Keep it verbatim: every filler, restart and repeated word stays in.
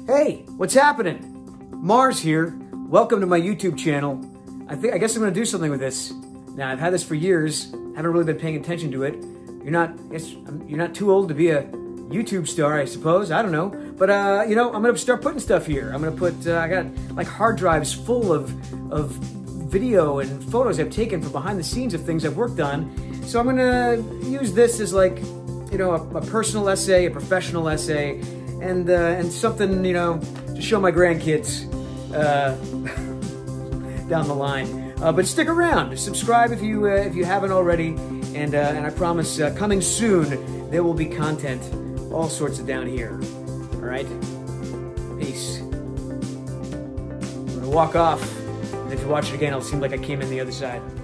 Hey, what's happening? Mars here. Welcome to my YouTube channel. I think I guess I'm going to do something with this. Now, I've had this for years. Haven't really been paying attention to it. You're not, I guess, you're not too old to be a YouTube star, I suppose. I don't know. But, uh, you know, I'm going to start putting stuff here. I'm going to put, uh, I got like hard drives full of, of video and photos I've taken from behind the scenes of things I've worked on. So I'm going to use this as like, you know, a, a personal essay, a professional essay, and, uh, and something, you know, to show my grandkids uh, down the line. Uh, but stick around. Subscribe if you, uh, if you haven't already. And, uh, and I promise, uh, coming soon, there will be content, all sorts of down here. All right? Peace. I'm going to walk off. And if you watch it again, it'll seem like I came in the other side.